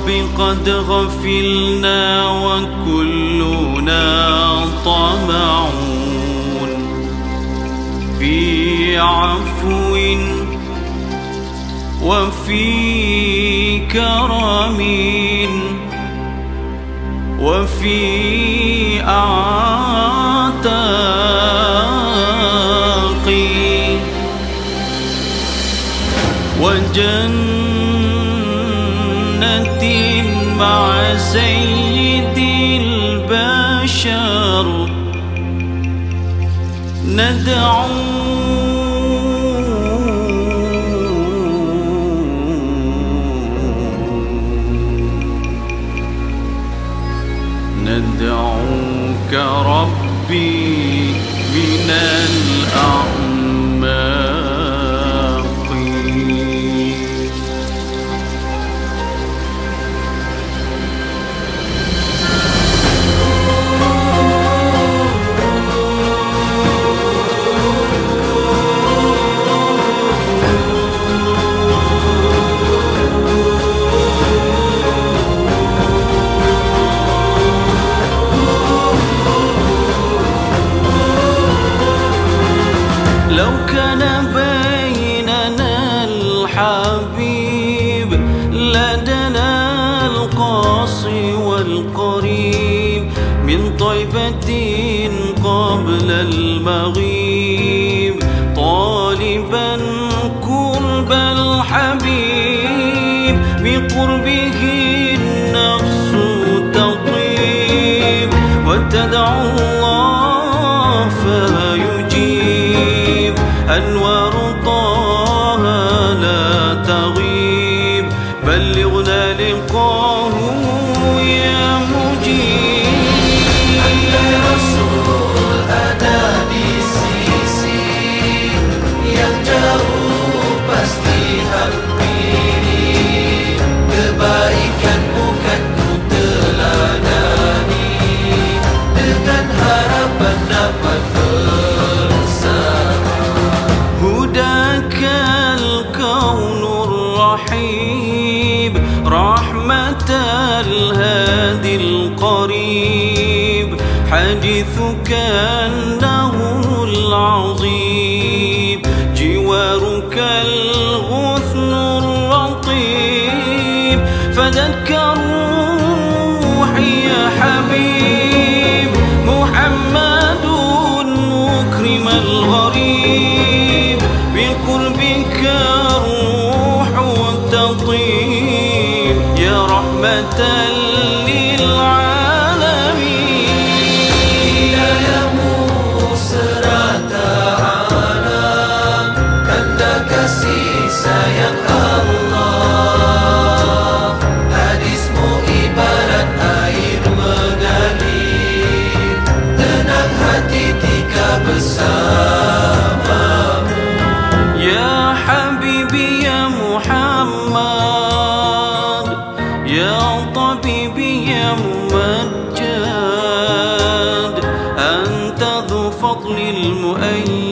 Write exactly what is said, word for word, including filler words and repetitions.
قد غفلنا وكلنا طمعون في عفو وفي كرم وفي أعتاق وجنة مع سيد البشر ندعو ندعوك ربي من الأعماق. لو كان بيننا الحبيب لدنا القاصي والقريب من طيبة قبل المغيب طالبا قرب الحبيب بقربه النفس تطيب وتدعو الله فيجيب أنوار طه لا تغيب بلغنا لقاه يا مجيب. أنت رسول ada di sisi yang jauh pasti hampiri kebaikanmu kan ku teladani dengan harapan dapat رحمة الهادي القريب حديثك أنه العظيم جوارك الغثن الرطيب فدتك روحي يا حبيب محمد مكرم الغريب بقربك الروح تطيب يا رحمة للعالمين. Hidayamu serata alam tanda kasih sayang Allah. Hadismu ibarat air mengalir tenang hati tika bersamamu. Ya Habibi ya Muhammad ya Tabibi ya Mumajjad Anta dhu fadlil mu'ayyad